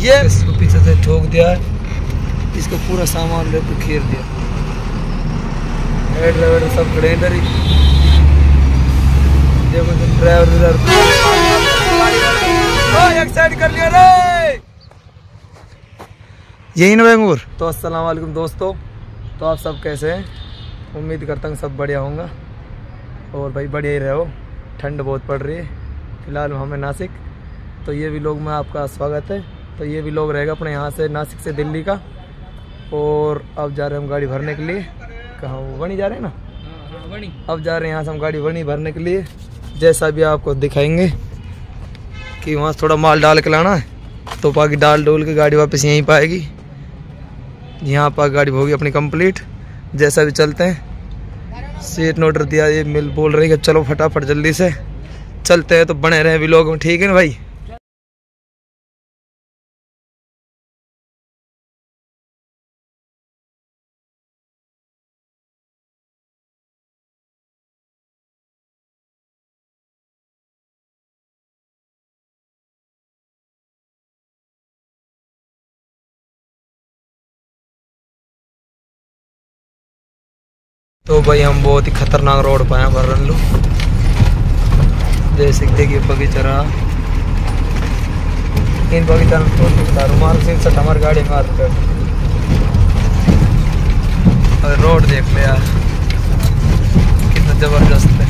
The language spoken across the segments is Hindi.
ये इसको पीछे से ठोक दिया है, इसको पूरा सामान लेकर घेर दिया। ड्राइवर सब खड़े इधर ही, देखो ड्राइवर इधर एक साइड कर लिया रे, यही ना बेंगूर। तो अस्सलाम वालेकुम दोस्तों, तो आप सब कैसे हैं? उम्मीद करता हूँ सब बढ़िया होंगे और भाई बढ़िया ही रहो। ठंड बहुत पड़ रही है फिलहाल हमें नासिक, तो ये भी लोग में आपका स्वागत है। तो ये भी लोग रहेगा अपने यहाँ से नासिक से दिल्ली का, और अब जा रहे हैं हम गाड़ी भरने के लिए। कहाँ वणी जा रहे हैं ना? वणी। अब जा रहे हैं यहाँ से हम गाड़ी वणी भरने के लिए। जैसा भी आपको दिखाएंगे कि वहाँ थोड़ा माल डाल के लाना है, तो बाकी डाल डोल के गाड़ी वापस यहीं पाएगी। यहाँ पर गाड़ी होगी अपनी कंप्लीट। जैसा भी चलते हैं, सीट नोटर दिया, ये मिल बोल रही है कि चलो फटाफट जल्दी से चलते हैं। तो बने रहे भी लोग, ठीक है ना भाई? तो भाई हम बहुत ही खतरनाक रोड पाए हैं भर लो। जैसे देखिए बगीचा रहा, इन बगीचा में हमारी गाड़ी में आते और रोड देख ले यार कितना जबरदस्त है।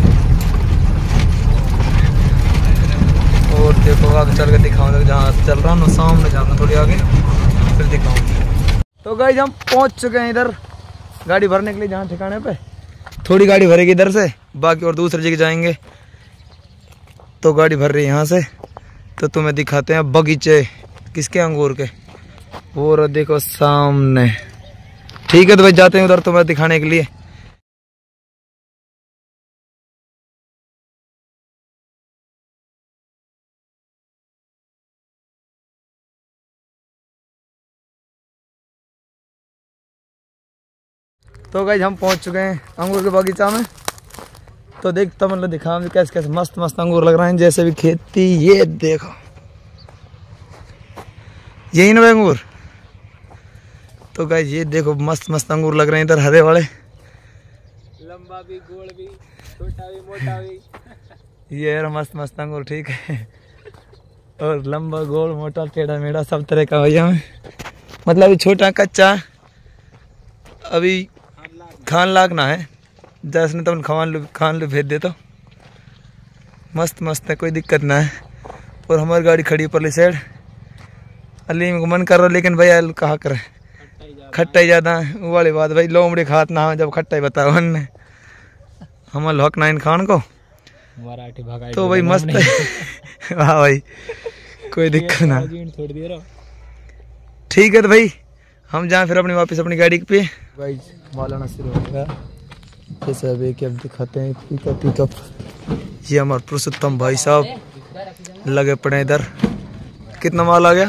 और देखो आगे चल के दिखाऊंगा, जहाँ चल रहा हूँ सामने जाऊँगा थोड़ी आगे फिर दिखाऊंगा। तो गाइस हम पहुँच चुके हैं इधर गाड़ी भरने के लिए, जहाँ ठिकाने पे थोड़ी गाड़ी भरेगी इधर से, बाकी और दूसरी जगह जाएंगे। तो गाड़ी भर रही है यहाँ से, तो तुम्हें दिखाते हैं बगीचे किसके, अंगूर के। वो देखो सामने, ठीक है? तो भाई जाते हैं उधर तुम्हें दिखाने के लिए। तो गाइस हम पहुंच चुके हैं अंगूर के बगीचा में। तो देखता मतलब दिखा कैसे कैसे मस्त मस्त अंगूर लग रहे हैं, जैसे भी खेती। ये देखो, यही ना अंगूर। तो गाइस ये देखो मस्त मस्त अंगूर लग रहे हैं इधर, हरे वाले, लंबा भी गोल भी छोटा भी मोटा भी। ये मस्त मस्त अंगूर, ठीक है? और लंबा गोल मोटा टेढ़ा मेढ़ा सब तरह का भैया में, मतलब अभी छोटा कच्चा अभी खान लाग ना है, जैसे तुम खान लो भेज दे। तो मस्त मस्त है, कोई दिक्कत ना है। और हमारी गाड़ी खड़ी परली साइड, अली को मन कर रहा, लेकिन भैया कहा करे खट्टा ही ज़्यादा है। वो वाली बात भाई, लोमड़ी खात ना हो जब खट्टा ही बताओ ने हमारे लॉक नाइन खान को। तो भाई मस्त है वाह भाई, कोई दिक्कत ना, ठीक है? तो भाई हम जाएं फिर अपनी वापस अपनी गाड़ी पे। भाई माल आना शुरू हो गया, जैसे अभी कि अब दिखाते हैं पिकअप। ये हमारे पुरुषोत्तम भाई साहब लगे पड़े इधर। कितना माल आ गया?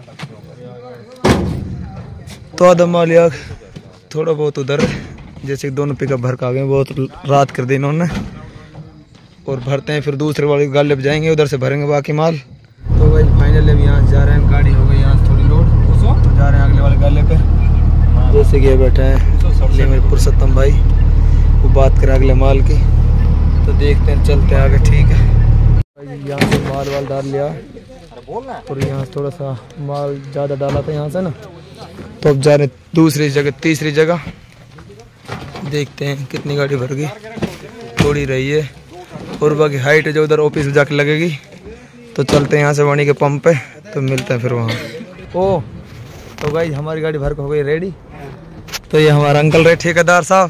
तो आधा माल या थोड़ा बहुत उधर, जैसे दोनों पिकअप भर का आ गए, बहुत रात कर दी इन्होंने। और भरते हैं फिर दूसरे वाले गाले पे जाएंगे, उधर से भरेंगे बाकी माल। तो भाई फाइनली अभी यहाँ जा रहे हैं, गाड़ी हो गई यहाँ थोड़ी लोड, तो जा रहे हैं अगले वाले गाले पे। जैसे कि ये बैठा है मेरे पुरुषोत्तम भाई, वो बात करें अगले माल की। तो देखते हैं चलते हैं आगे, ठीक है? भाई यहाँ से माल वाल डाल लिया, और यहाँ थोड़ा सा माल ज़्यादा डाला था यहाँ से ना, तो अब जा रहे दूसरी जगह तीसरी जगह। देखते हैं कितनी गाड़ी भर गई, थोड़ी रही है। और बाकी हाइट है जो उधर ऑफिस में जाके लगेगी। तो चलते हैं यहाँ से वाणी के पंप पे, तो मिलते हैं फिर वहाँ। ओ तो भाई हमारी गाड़ी भर के हो गई रेडी। तो ये हमारा अंकल रहे ठेकेदार साहब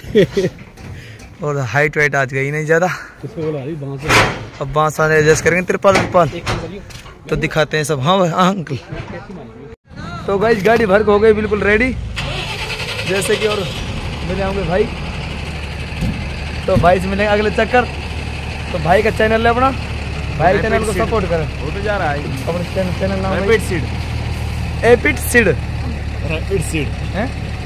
और हाइट वाइट आज गई नहीं ज़्यादा, अब बांस आने एडजस्ट करेंगे तिरपाल। तो दिखाते हैं सब। हाँ अंकल। तो भाई गाड़ी भर के हो गई बिल्कुल रेडी, जैसे कि। और मिले होंगे भाई, तो भाई से मिलेंगे अगले चक्कर। तो भाई का चैनल है अपना, भाई चैनल को सपोर्ट करें। वो तो जा रहा है अपना चैनल नाम रैपिड सीड है, रैपिड सीड है,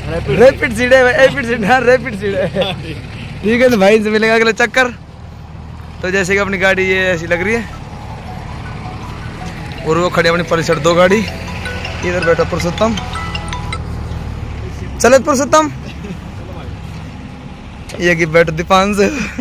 रैपिड सीड है, ठीक है? तो भाई से मिलेगा अगले चक्कर। तो जैसे कि अपनी गाड़ी ये ऐसी लग रही है, और वो खड़ी अपनी पल्सर 2 गाड़ी, इधर बैठा पुरुषोत्तम, चले पुरुषोत्तम, ये की बैठो दीपांश,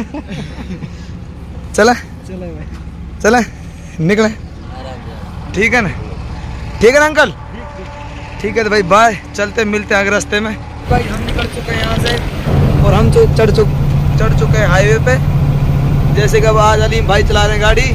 चले चले निकले, ठीक है ना, ठीक है ना अंकल, ठीक है तो भाई बाय, चलते मिलते हैं आगे रास्ते में। भाई हम निकल चुके हैं यहाँ से और हम चढ़ चुके हैं हाईवे पे। जैसे कि अब आज अलीम भाई चला रहे हैं गाड़ी,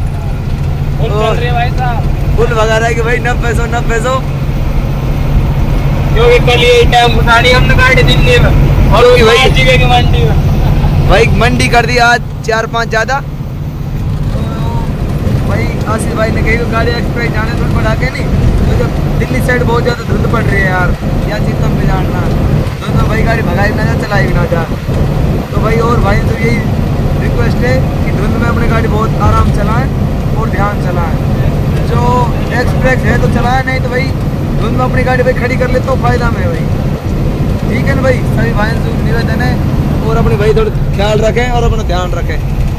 फुल भगा रहा है कि भाई 90 सौ क्योंकि कल ये टाइम उठानी हमने गाड़ी दिल्ली में और भाई की मंडी में, भाई मंडी कर दी आज 4-5 ज़्यादा। तो भाई आसिफ भाई ने कही तो गाड़ी एक्सप्रेस जाने धुंध बढ़ा के नहीं, तो जब दिल्ली साइड बहुत ज़्यादा धुंध पड़ रही है यार, क्या चीज़ तुम भी जानना, तो भाई गाड़ी भगाई ना जा, चलाई भी ना जा। तो भाई और भाई तो यही रिक्वेस्ट है कि धुंध में अपनी गाड़ी बहुत आराम चलाएं और ध्यान चलाएं। जो एक्सप्रेस है तो चलाएं, नहीं तो भाई धुंध में अपनी गाड़ी भाई खड़ी कर ले तो फायदा में भाई, ठीक है ना भाई। सभी भाई से निवेदन है और अपने भाई थोड़ा ख्याल रखें और अपना ध्यान रखें,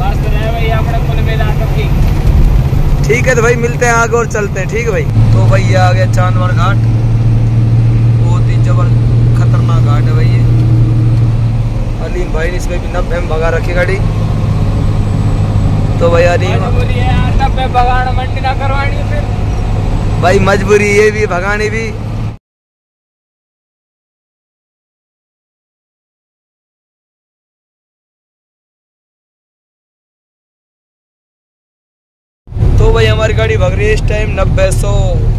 ठीक है। तो भाई मिलते हैं आगे और चलते हैं, ठीक है भाई। तो भाई ये आ गया चांदवाड़ घाट, बहुत ही जबरदस्त खतरनाक घाट है भाई ये। अलीम भाई ने इसमें भी 90 में भगा रखी गाड़ी, तो भाई अलीम भगाना मंडी ना करवानी फिर भाई मजबूरी ये भी भगानी भी। तो भाई हमारी गाड़ी भग रही है इस टाइम 90-100।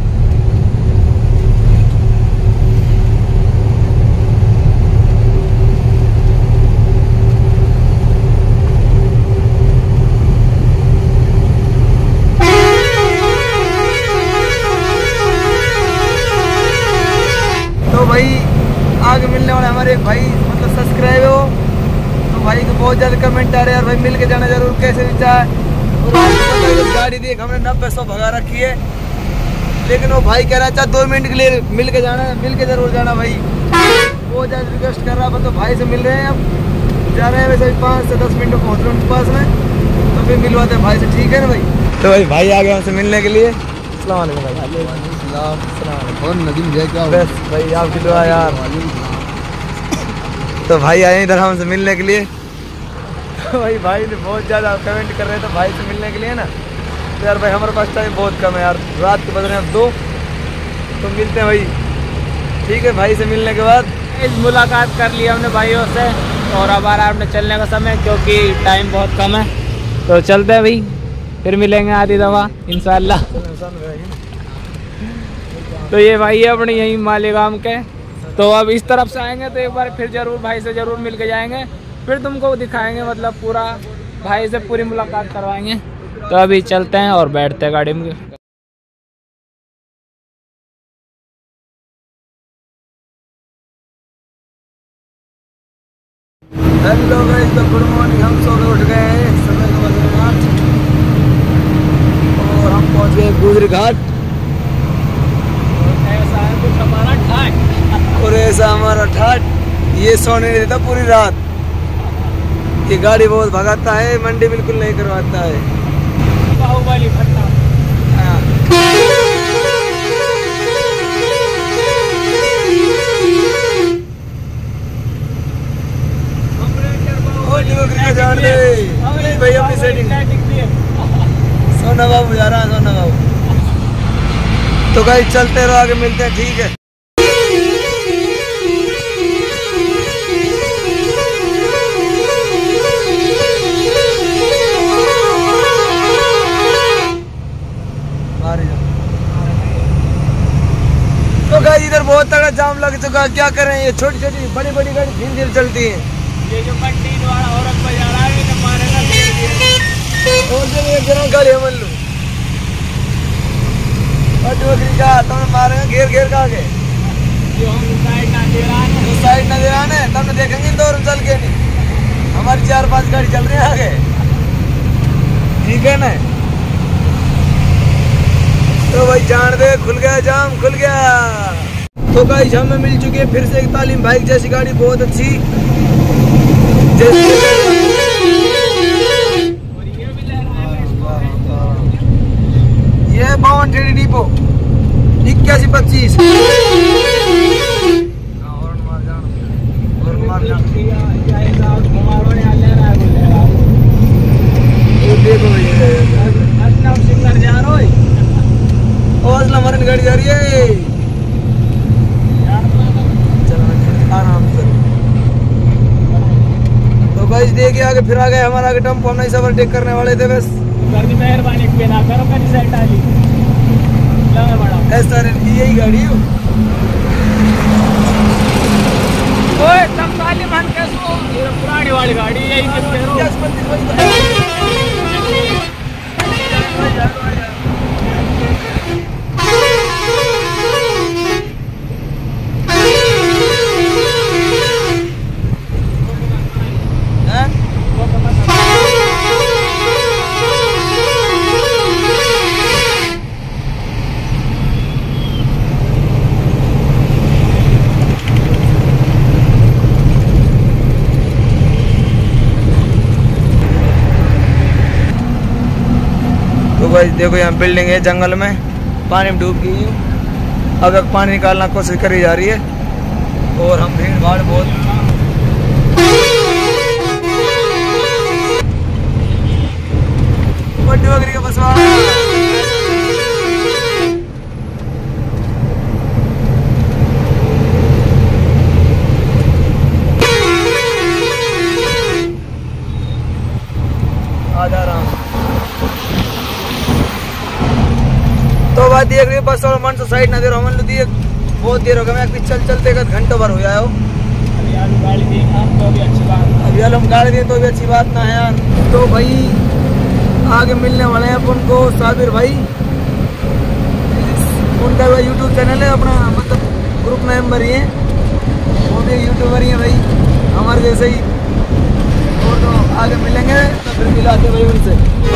तो भाई आगे मिलने वाले हमारे भाई मतलब सब्सक्राइब हो, तो भाई को बहुत ज़्यादा कमेंट आ रहे हैं यार, भाई मिल के जाना जरूर, कैसे भी चाहे। गाड़ी देख हमने 90 भगा रखी है, लेकिन वो भाई कह रहा था 2 मिनट के लिए मिल के जाना है, मिल के जरूर जाना भाई, बहुत ज़्यादा रिक्वेस्ट कर रहा है। तो भाई से मिल रहे हैं, अब जा रहे हैं वैसे 5 से 10 मिनट में पहुँच रहे हैं उनके पास में, तो फिर मिलवाते हैं भाई से, ठीक है ना भाई। तो भाई भाई आ गए हमसे मिलने के लिए। अस्सलाम वालेकुम भाई, बस भाई आपकी दुआ यार। तो भाई आए इधर हमसे मिलने के लिए, तो भाई ने बहुत ज़्यादा कमेंट कर रहे थे भाई से मिलने के लिए ना, तो यार भाई हमारे पास टाइम बहुत कम है यार, रात के बज रहे हैं अब 2, तो मिलते हैं भाई, ठीक है। भाई से मिलने के बाद इस मुलाकात कर ली हमने भाइयों से, और अब आ रहा है अपने चलने का समय क्योंकि टाइम बहुत कम है, तो चलते हैं भाई, फिर मिलेंगे आधी दफ़ा इंशाल्लाह। तो ये भाई है अपने यहीं मालेगाम के, तो अब इस तरफ से आएंगे तो एक बार फिर ज़रूर भाई से ज़रूर मिल के जाएंगे, फिर तुमको दिखाएंगे, मतलब पूरा भाई से पूरी मुलाकात करवाएंगे। तो अभी चलते हैं और बैठते हैं गाड़ी में। हेलो गाइस, तो गुड मॉर्निंग, हम सो उठ गए हैं, समय का बज रहे 8 और हम पहुंच गए गुजरी घाट। ऐसा है कुछ हमारा ठाट, और ऐसा हमारा ठाट, ये सोने नहीं देता पूरी रात, ये गाड़ी बहुत भगाता है, मंडी बिल्कुल नहीं करवाता है। बाहुबली फट्टा। जान दे भाई अपनी सेटिंग, सोना बाबू जा रहा है, सोना बाबू। तो गाइस चलते रहो, आगे मिलते हैं, ठीक है। तो गाइस इधर बहुत तगड़ा जाम लग चुका, क्या करें, ये छोटी छोटी बड़ी बड़ी गाड़ी धीरे धीरे चलती है। ये जो मंडी वाला औरत बजा रहा है ना, मारेगा और जब एक जना गाड़ी मन लो और बकरी का तुमने मारेगा घेर घेर का आगे, जो हम साइड ना दे रहा है, जो साइड ना दे रहा है तुमने देखेंगे दौर चल के नहीं, हमारी 4-5 गाड़ी चल रही है आगे, ठीक है ना। तो भाई जान दे, खुल गया जाम, खुल गया। तो गाइस हमें मिल चुकी है फिर से एक तालीम बाइक जैसी गाड़ी, बहुत अच्छी, ये 52 डिपो 8125। मरण गाड़ी जा रही है, आराम से। तो भाई देखिए आगे फिर आ गए हमारा आगे टेम्पो, हम नहीं सफर टेक करने वाले थे बस। मेहरबानी ना करो ऐसा यही गाड़ी है पुरानी वाली गाड़ी यही भाई देखो यहाँ बिल्डिंग है जंगल में, पानी में डूब गई हूँ। अब पानी निकालना कोशिश करी जा रही है और हम भीड़ भाड़ बहुत। बड़ी बकरी का बसवा आधा राम। तो बात देख रही बस और मन से साइड ना दे रहा हूँ दिए बहुत देर हो गया, मैं चल चलते का घंटों भर हो जाए हो। अभी हम गाड़ी दें तो भी अच्छी बात ना है यार। तो भाई आगे मिलने वाले हैं अपन को साबिर भाई, उनका भाई यूट्यूब चैनल है अपना, मतलब ग्रुप मेंबर ही है, वो भी यूट्यूबर ही है भाई हमारे जैसे ही। तो आगे मिलेंगे तो फिर मिलाते भाई उनसे।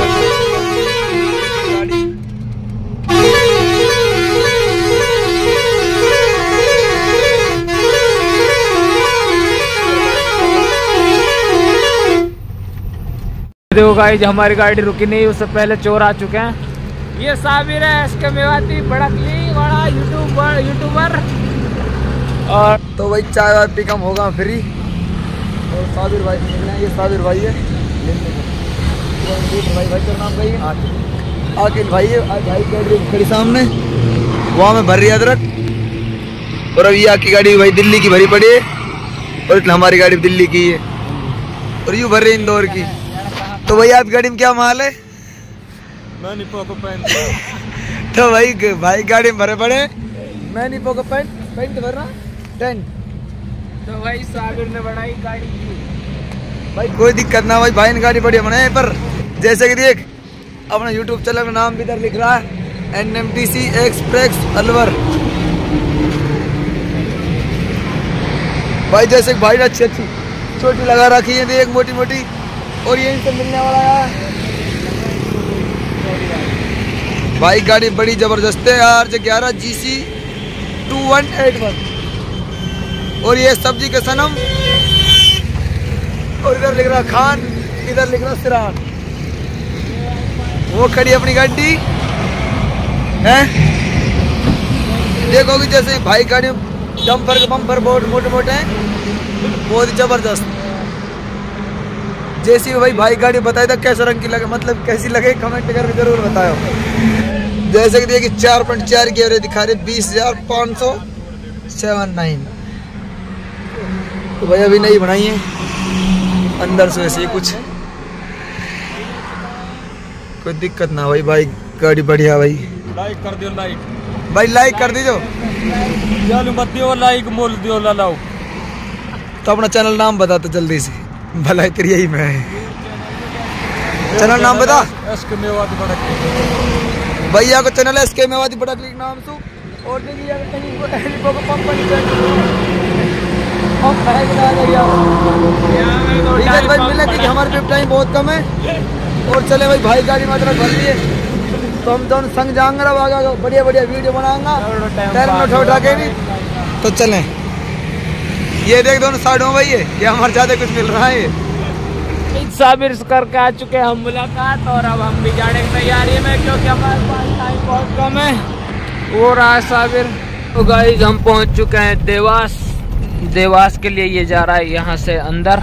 देखो गाइस हमारी गाड़ी रुकी नहीं, उससे पहले चोर आ चुके हैं। ये साबिर है एसके मेवाती, बड़ा यूट्यूबर। और तो भाई चाय वाय पी कम होगा फ्री, और साबिर भाई से मिलना है। ये साबिर भाई है, भाई का नाम भाई आकिल भाई है। भाई गाड़ी खड़ी सामने, वहाँ में भर रही अदरक। और अब ये की गाड़ी भाई दिल्ली की भरी पड़ी है, और हमारी गाड़ी दिल्ली की है, और यूँ भर रही इंदौर की। तो भाई आप गाड़ी में क्या माल है? मैं नहीं पोको पैंट। तो भाई गाड़ी में भरे पड़े, मैं नहीं पोको पैंट भरना टेंट। तो भाई साबिर ने बढ़ाई गाड़ी की भाई, कोई दिक्कत ना भाई ने गाड़ी बढ़िया बनाई। पर जैसे कि देख अपना यूट्यूब चैनल का नाम भी इधर लिख रहा है NMTC एक्सप्रेस अलवर। भाई जैसे भाई अच्छी छोटी लगा रखी है, देख मोटी मोटी, और यहीं से मिलने वाला है भाई। गाड़ी बड़ी जबरदस्त है यार, 11 GC 2181, और ये सब्जी के सनम, और इधर लिख रहा खान, इधर लिख रहा सिरान। वो खड़ी अपनी गाड़ी है, देखोगे जैसे भाई गाड़ी डंपर के बम्पर बहुत मोटे मोटे हैं, बहुत ही जबरदस्त। जैसी भाई गाड़ी बताए था कैसा रंग की लगे, मतलब कैसी लगे कमेंट करके जरूर बताओ। जैसे कि देखिए 4.4 की एवरेज दिखा रहे, 20,579। तो भाई अभी नहीं बनाई है अंदर से वैसे ही कुछ, कोई दिक्कत ना भाई गाड़ी बढ़िया। भाई लाइक कर दियो, भाई लाइक कर दीजो, मत दियो लाइक, मोल दियो लाओ। तो अपना चैनल नाम बता तो जल्दी से, भला तेरी यही मैं है। चैनल नाम बता। एसके मेवाती बड़ा क्लिक भैया को चैनल एसके मेवाती बड़ा क्लिक नाम से। और भाई मिले कि हमारे पे टाइम बहुत कम है, और चले भाई गाड़ी मात्रा भर लिए, तो हम दोनों संग जाएंगे। अब आगे बढ़िया वीडियो बनाऊंगा टाइम उठा के भी। तो चलें, ये देख दोनों साइडों भाई है, ये हमारे ज्यादा कुछ मिल रहा है। साबिर करके आ चुके हैं हम मुलाकात, और अब हम भी जाने की तैयारी में, क्योंकि हमारे पास टाइम बहुत कम है। वो रहा साबिर। तो गाइस हम पहुंच चुके हैं देवास के लिए। ये जा रहा है यहाँ से अंदर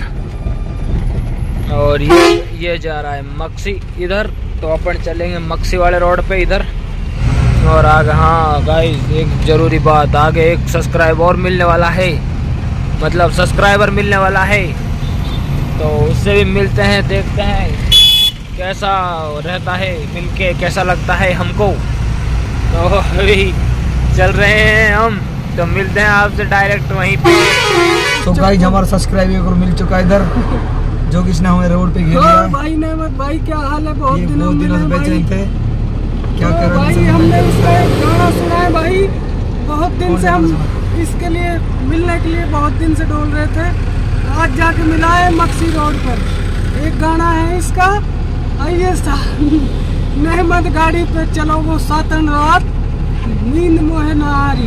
और ये जा रहा है मक्सी इधर। तो अपन चलेंगे मक्सी वाले रोड पे इधर। और आगे हाँ गाइस एक ज़रूरी बात, आगे एक सब्सक्राइबर और मिलने वाला है, मतलब सब्सक्राइबर मिलने वाला है। तो उससे भी मिलते हैं, देखते हैं कैसा रहता है मिलके, कैसा लगता है हमको। तो अभी चल रहे हैं हम, तो मिलते हैं आपसे डायरेक्ट वहीं पे। तो गाइस हमारा सब्सक्राइबर मिल चुका है इधर, जो किसने हमें रोड पे घेर लिया। भाई नेमत भाई क्या हाल है? बहुत दिनों से बेचैन थे, क्या कर रहे भाई? हमने इसका गाना सुना है भाई, बहुत दिन से हम इसके लिए मिलने के लिए बहुत दिन से डोल रहे थे। आज जाके मिला है मक्सी रोड पर। एक गाना है इसका, आइए नेहमत गाड़ी पे चलो वो सातन रात, नींद मोहे नारी।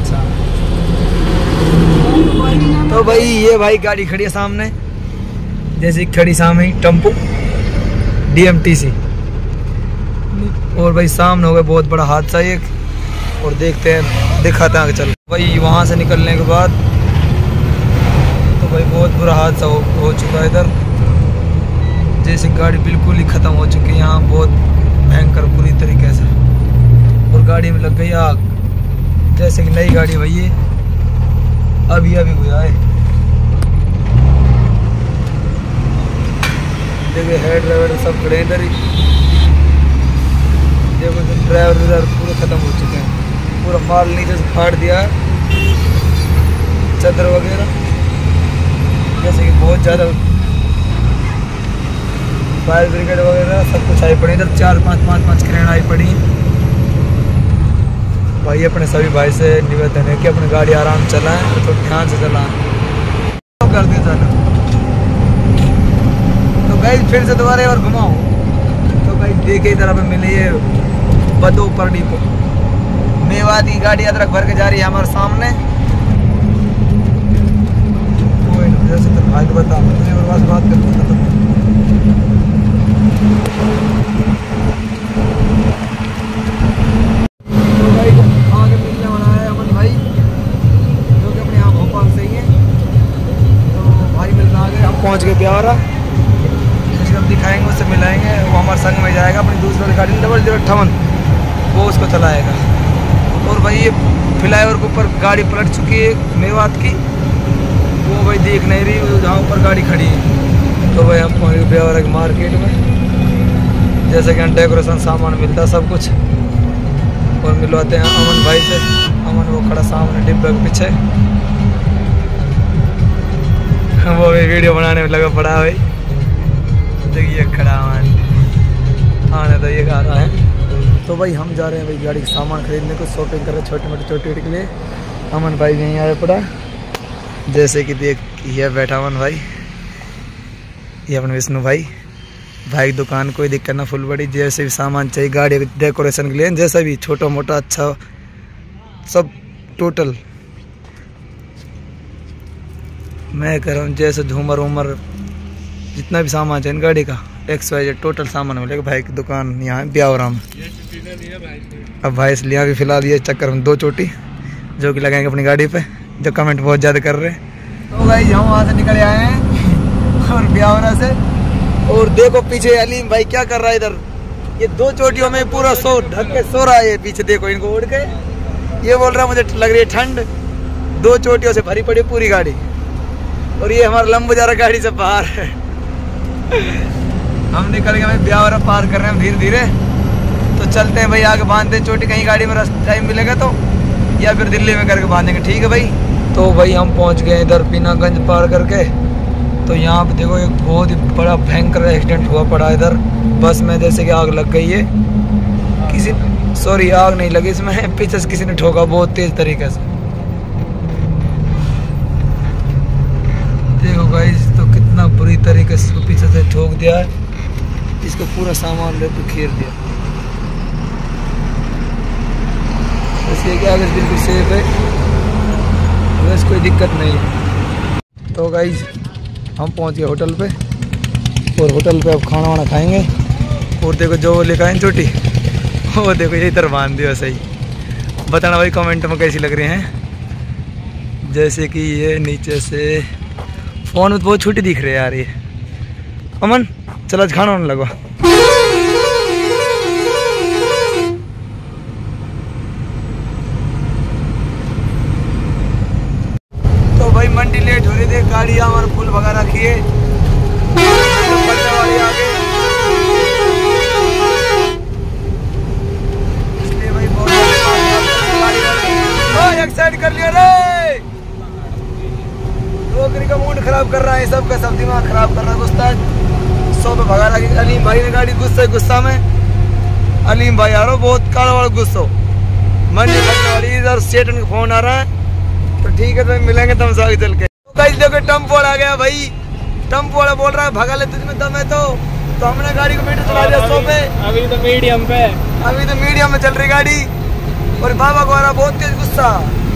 तो भाई ये भाई गाड़ी खड़ी है सामने, जैसे खड़ी सामने टेम्पो DMTC। और भाई सामने हो गया बहुत बड़ा हादसा एक, और देखते हैं दिखाते हैं आगे चल। भाई वहाँ से निकलने के बाद तो भाई बहुत बुरा हादसा हो चुका है इधर। जैसे गाड़ी बिल्कुल ही ख़त्म हो चुकी है यहाँ, बहुत भयंकर बुरी तरीके से। और गाड़ी में लग गई आग, जैसे कि नई गाड़ी भाई ये अभी हुआ है। देखिए हेड ड्राइवर सब खड़े इधर ही। देखो ड्राइवर पूरे ख़त्म हो चुके हैं, पूरा माल नीचे से फाड़ दिया है, चादर वगैरह। जैसे कि बहुत ज़्यादा फायर ब्रिगेड वगैरह सब कुछ आई पड़ी इधर, 4-5 क्रेन आई पड़ी। भाई अपने सभी भाई से निवेदन है कि अपनी गाड़ी आराम चलाएं, तो ध्यान से चलाएं। तो कर दिया जाना। तो गाइस फिर से दोबारा और घुमाओ। तो गाइस देखिए इधर हमें मिली है बदोपर डिपो। मेवात की गाड़ी अदरक भर के जा रही है हमारे सामने। जैसे तो भाई को बता, मुझे और बात करता था। तो भाई आगे मिलने वाला है अमन भाई, जो कि अपने यहाँ भोपाल से ही है। तो भाई मिलना आगे, हम पहुँच गए ब्यावरा। उसको हम दिखाएंगे, उससे मिलाएंगे। वो हमारे संग में जाएगा, अपनी दूसरी वाली गाड़ी 0058 वो उसको चलाएगा। और भाई ये फ्लाईओवर के ऊपर गाड़ी पलट चुकी है मेवात की, वो भाई देख नहीं रही जहाँ ऊपर गाड़ी खड़ी है। तो भाई हम पहुँच गए ब्यावरा की मार्केट में, जैसे कि यहाँ डेकोरेशन सामान मिलता है सब कुछ। और मिलवाते हैं अमन भाई से। अमन वो खड़ा सामने डिब्बे के पीछे, वो भी वीडियो बनाने में लगा पड़ा भाई। देखिए खड़ा अमन, आने तो ये गा रहा है। तो भाई हम जा रहे हैं भाई गाड़ी का सामान खरीदने को, शॉपिंग कर रहे हैं छोटे मोटे चोटी के लिए। अमन भाई यहीं आया पड़ा, जैसे कि देख ये बैठा अमन भाई, ये अपने विष्णु भाई की दुकान। कोई दिक्कत ना, फुल बड़ी जैसे भी सामान चाहिए गाड़ी डेकोरेशन के लिए, जैसा भी छोटा मोटा अच्छा सब टोटल मैं कह रहा हूँ। जैसे झूमर वूमर जितना भी सामान चाहिए गाड़ी का XYZ टोटल सामान मिलेगा भाई की दुकान यहाँ है ब्यावरा में। अब भाई इसलिए अभी फिलहाल ये चक्कर में 2 चोटी जो कि लगाएंगे अपनी गाड़ी पे, जो कमेंट बहुत ज़्यादा कर रहे हैं। तो भाई हम वहाँ से निकल आए हैं और ब्यावरा से। और देखो पीछे अलीम भाई क्या कर रहा है इधर, ये 2 चोटियों में पूरा ढक के सो रहा है। ये पीछे देखो इनको उड़ के, ये बोल रहा है मुझे लग रही है ठंड। 2 चोटियों से भरी पड़ी पूरी गाड़ी, और ये हमारा लंबू जा रहा गाड़ी से बाहर है। हम निकल गए भाई ब्यावरा पार कर रहे हैं धीरे धीरे। तो चलते हैं भाई आगे, बांधते हैं चोटी, कहीं गाड़ी में टाइम मिलेगा तो, या फिर दिल्ली में करके बांधेंगे। ठीक है भाई। तो भाई हम पहुंच गए इधर पीनागंज पार करके। तो यहाँ पे देखो एक बहुत ही बड़ा भयंकर एक्सीडेंट हुआ पड़ा इधर बस में, जैसे कि आग लग गई है किसी, सॉरी आग नहीं लगी इसमें, पीछे से किसी ने ठोका बहुत तेज तरीके से। देखो गाइस तो कितना बुरी तरीके से पीछे से ठोक दिया है, इसको पूरा सामान लेके घेर दिया। इसलिए क्या अगर बिल्कुल सेफ है, बस कोई दिक्कत नहीं है। तो गाइस हम पहुंच गए होटल पे, और होटल पे अब खाना वाना खाएंगे। और देखो जो लेकर आए छोटी, वो देखो ये इधर बांध दिया सही। बताना भाई कमेंट में कैसी लग रही हैं। जैसे कि ये नीचे से फोन में तो बहुत छोटी दिख रही है यार ये। अमन चलो खाना होने लगा। तो भाई मंडी लेट हो रही थी, गाड़ी हमारे फुल भगा रखी है। आगे इसलिए भाई बहुत एक साइड कर लिया रे। नौकरी का मूड खराब कर रहा है, सबका सब दिमाग खराब कर रहा है। गुस्सा 100 पे भगा रखी। अलीम भाई ने गाड़ी गुस्सा में। अलीम भाई यारो बहुत काला वाला गुस्सा मंडी फटने वाली। इधर सेठन का फोन आ रहा है तो ठीक है तो मिलेंगे तुमसे आगे चल के। देखो टेम्पो आ गया भाई। टेम्पो वाला बोल रहा है भगा ले तुझमें दम है तो हमने गाड़ी को मीटर चला दिया 100 पे। अभी तो मीडियम में चल रही गाड़ी। और बाबा को आ रहा बहुत तेज गुस्सा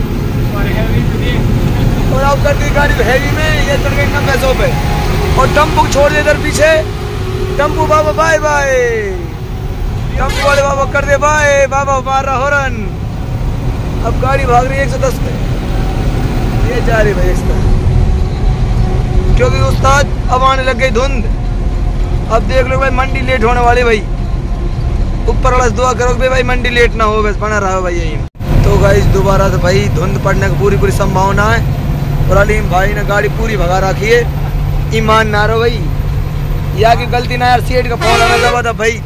और अब कर दी गाड़ी हैवी में। ये चल गई 90 पे और टेम्पो को छोड़ दे इधर पीछे। टेम्पो बाबा बाय बाय। टेम्पो वाले बाबा कर दे बाय। बाबा मार रहा हॉर्न। अब गाड़ी भाग रही है 110 पे। ये जा रही भाई 110 क्योंकि उस्ताद अब आने लग गई धुंध। अब देख लो भाई मंडी लेट होने वाली भाई। ऊपर वाला दुआ करो कि भाई मंडी लेट ना हो, बस बना रहा भाई यही। तो गाइस दोबारा से भाई धुंध पड़ने की पूरी संभावना है। और अलीम भाई ने गाड़ी पूरी भगा रखी है। ईमान ना रहो भाई, या की गलती ना यार। सीट का फोन आना दबा था भाई।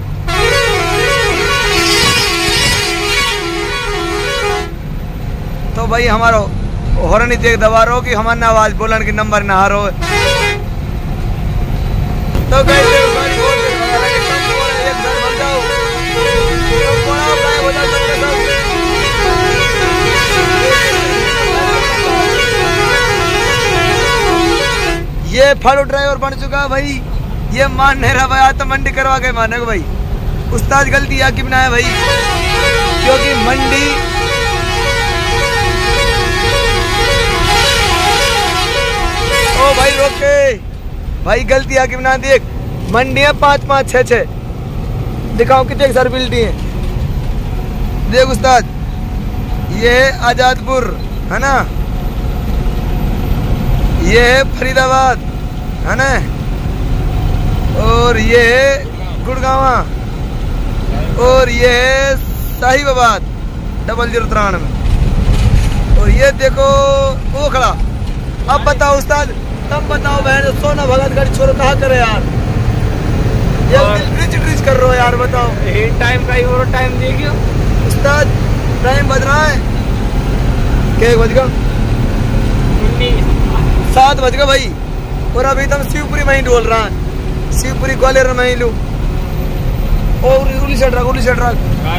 तो भाई हमारा हॉर्न ही देख दबा रहो कि हमारा आवाज बोलन की नंबर ना हारो। तो गाइस गाड़ी बोल के भगा रहा है। टेम्पो वाला एक घर भर जाओ। टेम्पो वाला गायब हो जाओ सबके सब। ये फाड़ू ड्राइवर बन चुका है भाई। ये मान नहीं रहा भाई। आज तो मंडी करवा के मानेगा भाई। उस्ताद गलती या की बनाया भाई, क्योंकि मंडी ओ भाई रोके भाई गलती आके बना दी। मंडी है 5 5 6 6। दिखाओ कितने सारी बिल्डिंग है। देख उस्ताद ये आजादपुर है ना, ये है फरीदाबाद है ना, और ये है गुड़गांव, और ये है साहिबाबाद 0093। और ये देखो वो खड़ा। अब बताओ उस्ताद, तब बताओ बहन सोना भगत गाड़ी छोड़ो कहाँ करे यार। ये ड्रिच कर रहे हो यार। बताओ टाइम का ही और टाइम देखियो उस्ताद। टाइम बज रहा है क्या? बज गया 7 बज गया भाई। और अभी तक शिवपुरी में ही डोल रहा है। शिवपुरी ग्वालियर में ही लू। और उली से ट्रक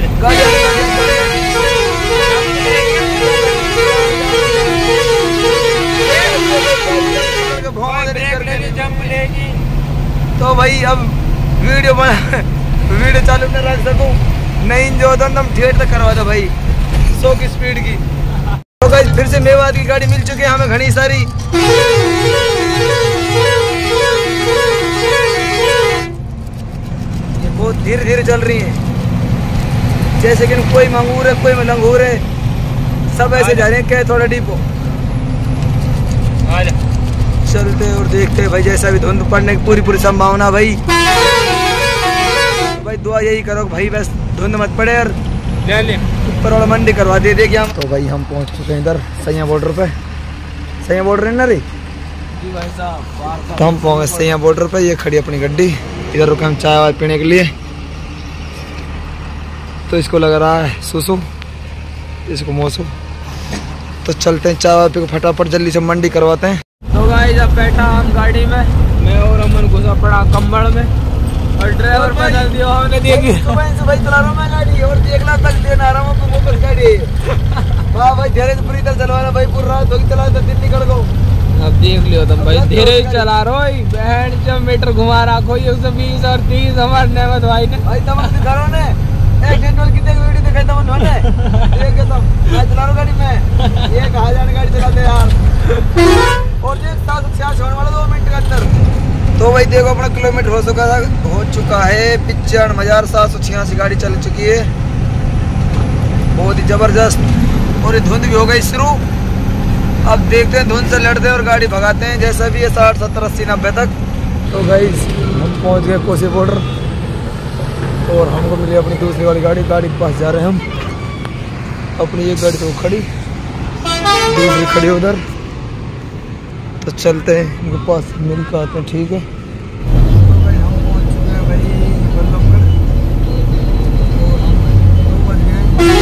तो भाई अब वीडियो चालू न रख सकूं नहीं। जो तो हम ठेठ तक करवा दो भाई 100 की स्पीड की। तो गाइस फिर से मेवात की गाड़ी मिल चुकी है हमें घनी सारी। ये बहुत धीरे धीरे चल रही है, जैसे कि कोई मंगूर है कोई लंगूर है, सब ऐसे जा रहे हैं। क्या थोड़ा डिपो चलते और देखते भाई। जैसा भी धुंध पड़ने की पूरी संभावना भाई। भाई दुआ यही करो भाई बस धुंध मत पड़े और ऊपर वाला मंडी करवा दे देखिए हम। तो भाई हम पहुंच चुके हैं इधर सैया बॉर्डर पे। सैया बॉर्डर है ना रे भाई साहब। तो हम पहुंचे सैया बॉर्डर पे। ये खड़ी अपनी गड्डी, इधर रुके हम चाय वाय पीने के लिए। तो इसको लग रहा है सुसु, इसको मौसू। तो चलते हैं चाय वाय पी को फटाफट जल्दी से मंडी करवाते हैं। तो गाइस अब बैठा हम गाड़ी में, मैं और अमन घुसा पड़ा कंबल में और ड्राइवर बदल दिया हमने। देखिए भाई चला रहा हूँ मैं गाड़ी और देखना तक देना रहा हूँ वापस गाड़ी। वाह भाई धीरे पूरी तरह चलवाना भाई। पूरी रात होगी चला तो दिन निकल गो। अब देख लियो तुम भाई धीरे ही चला रहा हो। बहन जब मीटर घुमा रहा कोई 120 और 30 हमारे नेमत भाई ने भाई तब दिखा रहा ने एक्सीडेंट वाली कितने वीडियो दिखाई तमन होने देख के तुम। मैं चला रहा हूँ गाड़ी में 1000 गाड़ी चलाते यार। और देख 766 होने वाला 2 मिनट के अंदर। तो भाई देखो अपना किलोमीटर हो चुका है 95,786 गाड़ी चल चुकी है। बहुत ही जबरदस्त। और ये धुंध भी हो गई शुरू। अब देखते हैं धुंध से लड़ते हैं और गाड़ी भगाते हैं जैसा भी है 60, 70, 80, 90 तक। तो गाइस हम पहुंच गए कोसी बॉर्डर और हमको मिली अपनी दूसरी वाली गाड़ी के पास जा रहे हैं हम। अपनी एक गाड़ी तो खड़ी, दूसरी खड़ी उधर, तो चलते हैं इनके पास मिल के आते हैं। ठीक है तो भाई हम पहुंच चुके हैं भाई बल्लभगढ़ और हम 2 बज गए।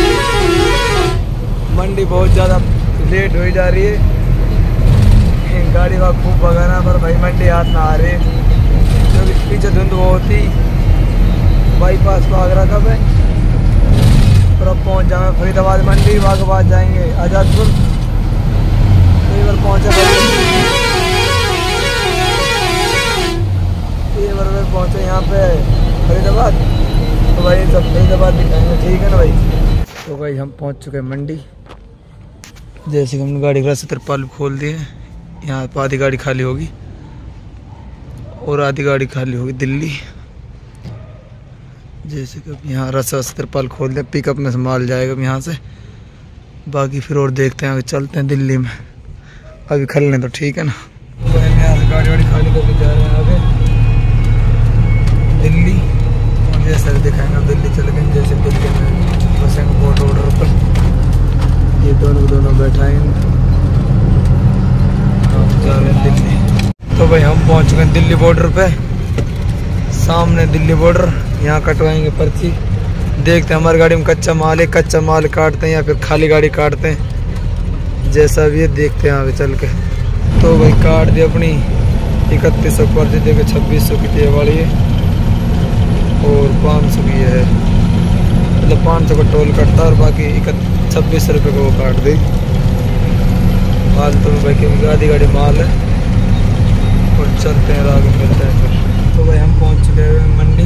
मंडी बहुत ज़्यादा लेट हो जा रही है, गाड़ी वहाँ खूब भगाना पर भाई मंडी हाथ ना आ रही क्योंकि पीछे धुंध वो होती। बाईपास को आगरा कब है और अब पहुँच जाएंगे फरीदाबाद मंडी, वहाँ के बाद जाएंगे आज़ादपुर। कई बार पहुँचे पहुँचे यहाँ पे फरीदाबाद, तो भाई सब फरीदाबाद दिखाएंगे। ठीक है ना भाई। तो भाई हम पहुँच चुके हैं मंडी। जैसे कि हमने गाड़ी का से तिरपाल खोल दिए, यहाँ पर आधी गाड़ी खाली होगी और आधी गाड़ी खाली होगी दिल्ली। जैसे कि यहाँ रस्सा से तिरपाल खोल दें, पिकअप में से माल जाएगा यहाँ से, बाकी फिर और देखते हैं आगे चलते हैं दिल्ली में। अभी खल लें तो ठीक है ना। तो हम यहाँ से गाड़ी खाली करके जा रहे हैं आगे दिल्ली, और जैसे भी दिखाएंगे दिल्ली चल गए। जैसे दिल्ली में बसेंगे बॉर्डर पर, ये दोनों बैठाएंगे, हम जा रहे हैं दिल्ली। तो भाई हम पहुंच गए दिल्ली बॉर्डर पे, सामने दिल्ली बॉर्डर। यहाँ कटवाएंगे पर्ची, देखते हैं हमारी गाड़ी में कच्चा माल है, कच्चा माल काटते हैं या फिर खाली गाड़ी काटते हैं, जैसा भी है देखते हैं आगे चल के। तो भाई काट दे अपनी 3100 पर्ची दे के 2600 की ये वाली है और 500 की है, मतलब 500 का टोल कटता है और बाकी 2600 रुपये का वो काट दे फालतू में भाई, क्योंकि आधी गाड़ी माल है। और चलते हैं आगे मिलते हैं फिर। तो भाई हम पहुंच चुके हैं मंडी,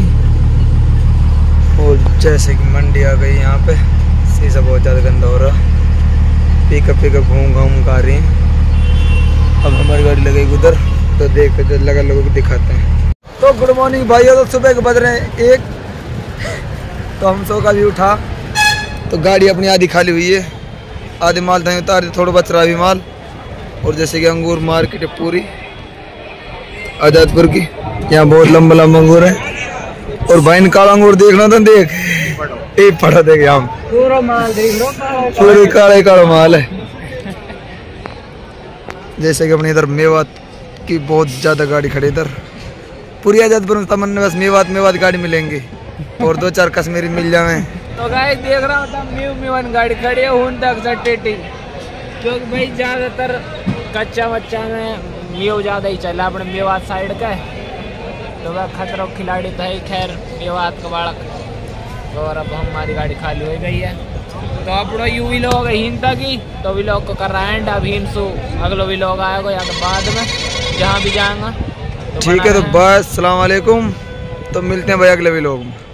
और जैसे कि मंडी आ गई यहाँ पे, शीशा बहुत ज़्यादा गंदा हो रहा, पिकअप घूम आ रही हैं। अब हमारी गाड़ी लगेगी उधर, तो देख के लगा लोगों को दिखाते हैं। तो गुड मॉर्निंग भाइयों, तो सुबह के बज रहे हैं 1, तो हम सो का भी उठा, तो गाड़ी अपनी आधी खाली हुई है, आधी माल था उतार दी, थोड़ा बच रहा अभी माल। और जैसे कि अंगूर मार्केट है पूरी आज़ादपुर की, यहाँ बहुत लंबा अंगूर है। और भाई काला अंगूर देखना था, देख एक पड़ा देख, हम पूरा माल देख लो, पूरी काला माल है। जैसे कि अपने इधर मेवात की बहुत ज़्यादा गाड़ी खड़ी, इधर पूरी आज़ादपुर में तमन्ना बस मेवात गाड़ी मिलेंगी और 2-4 कश्मीरी मिल जाए। तो गाइस देख रहा था मेवन गाड़ी खड़ी है हूं तक टेटी, क्योंकि भाई ज़्यादातर कच्चा वच्चा में मेव ज़्यादा ही चला अपने मेवात साइड का, तो वह खतरों खिलाड़ी तो है खैर मेवात का बाड़क। और अब हमारी गाड़ी खाली हो गई है, तो अपना यू व्लॉग हिंदा की, तो व्लॉग को कर रहा है एंड अभी इनसू अगला व्लॉग आएगा या तो बाद में जहाँ भी जाएंगा। ठीक है, तो बस अस्सलाम वालेकुम, तो मिलते हैं भाई अगले व्लॉग में।